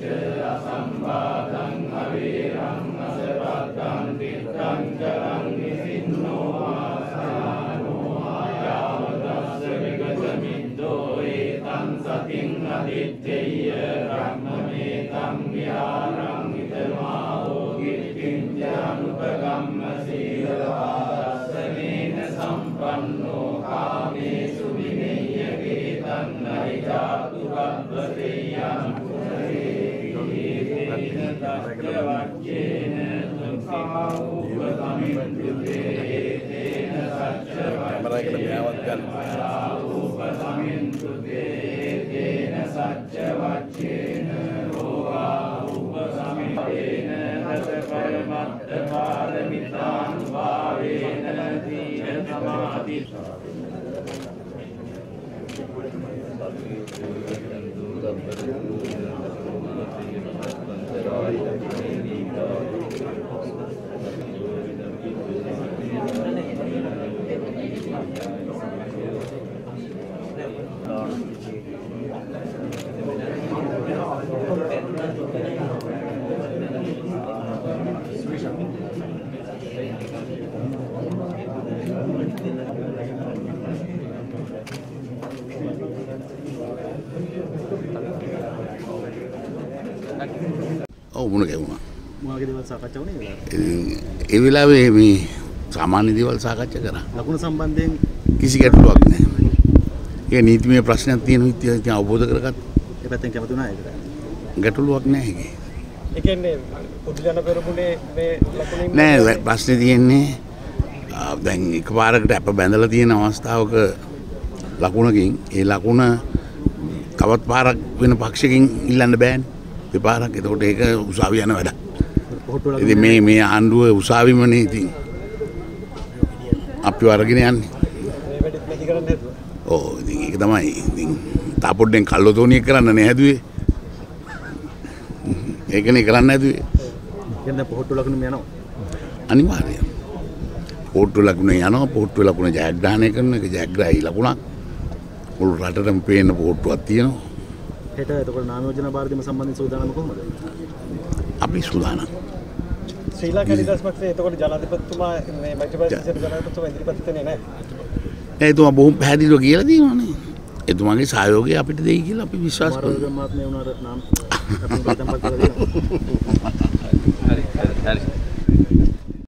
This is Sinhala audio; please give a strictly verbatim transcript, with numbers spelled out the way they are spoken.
අසම්බාධං අවේරං අසරත්තං තිත්තං චරං නිසින්නෝ ආසානෝ ආයාවදස්ස විගත මිද්දෝ ඒතං සතින් අදිත්තේය බ්‍රහ්මමේතං විහාරං ඉදමාවෝ කිච්චින්ජානුපගම්ම සීලවාදස්සනේන සම්පන්නෝ කාමේසු විනේය ගේතං නයිජාතු රබ්බසේයං ඔව් මුණ ගැහුණා. මොනවගේ දේවල් සාකච්ඡා වුණේ ඒ ඒ වෙලාවේ මේ සාමාන්‍ය දේවල් සාකච්ඡා කරා. ලකුණු සම්බන්ධයෙන් කිසි ගැටලුවක් නැහැ. ඒක නීතිමය ප්‍රශ්නයක් තියෙන විදිහට අවබෝධ කරගත්තා. ඒ පැත්තෙන් කැමති වුණා ඒකට. ගැටලුවක් නැහැ ඒකේ. ඒ කියන්නේ පොදු ජන පෙරමුණේ මේ ලකුණු නෑ ප්‍රශ්නේ තියෙන්නේ දැන් එකපාරකට අප බැඳලා තියෙන අවස්ථාවක ලකුණකින් ඒ ලකුණ තවත් පාරක් වෙන පක්ෂකින් ඉල්ලන්න බෑනේ. දෙපාරක්. එතකොට ඒක උසාවි යන වැඩක්. ඉතින් මේ මේ ආණ්ඩුව උසාවිමනේ ඉතින් අපි අරගෙන යන්නේ. මේ වැඩේ නැති කරන්නේ නැතුව. ඔව් ඉතින් ඒක තමයි. ඉතින් තාපොඩ්ඩෙන් කල්ලතෝනියක් කරන්න නෑ හැදුවේ. ඒකනේ කරන්න හැදුවේ. එහෙනම් දැන් පොහොට්ටු ලකුණු යනවා. අනිවාර්යයෙන්. පොහොට්ටු ලකුණ යනවා. පොහොට්ටු ලකුණ ජයග්‍රහණය කරන එක ජයග්‍රහී ලකුණක්. මුළු රටටම පේන පොහොට්ටුවක් තියෙනවා. හෙට එතකොට නාම යෝජනා භාරදීම සම්බන්ධයෙන් සූදානම් කොහොමද? අපි සූදානම්. ශ්‍රී ලංකා නිදහස් පක්ෂයේ එතකොට ජනාධිපතිතුමා මේ මෛත්‍රීපාල ජනාධිපතිතුමා ඉදිරිපත් කරන්නේ නැහැ. ඒ එතුමා බොහොම පැහැදිලිව කියලා තියෙනවානේ. එතුමාගේ සහයෝගය අපිට දෙයි කියලා අපි විශ්වාස කරනවා. මාරෝග මාත්මේ වුණාට නම් අපි බතම්පත් කරලා දෙනවා. හරි හරි.